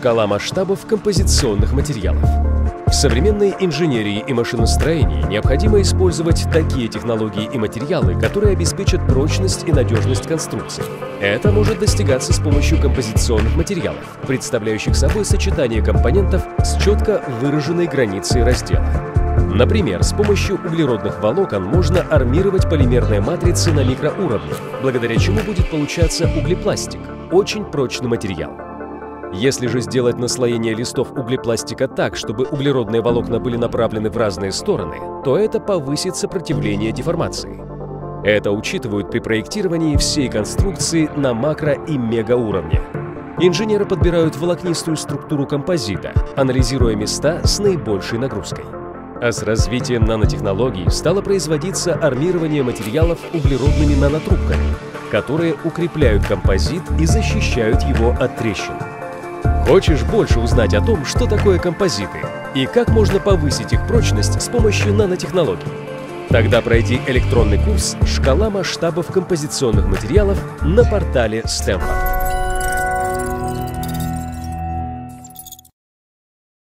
Шкала масштабов композиционных материалов. В современной инженерии и машиностроении необходимо использовать такие технологии и материалы, которые обеспечат прочность и надежность конструкций. Это может достигаться с помощью композиционных материалов, представляющих собой сочетание компонентов с четко выраженной границей раздела. Например, с помощью углеродных волокон можно армировать полимерные матрицы на микроуровне, благодаря чему будет получаться углепластик – очень прочный материал. Если же сделать наслоение листов углепластика так, чтобы углеродные волокна были направлены в разные стороны, то это повысит сопротивление деформации. Это учитывают при проектировании всей конструкции на макро- и мегауровне. Инженеры подбирают волокнистую структуру композита, анализируя места с наибольшей нагрузкой. А с развитием нанотехнологий стало производиться армирование материалов углеродными нанотрубками, которые укрепляют композит и защищают его от трещин. Хочешь больше узнать о том, что такое композиты и как можно повысить их прочность с помощью нанотехнологий? Тогда пройди электронный курс «Шкала масштабов композиционных материалов» на портале Stanford.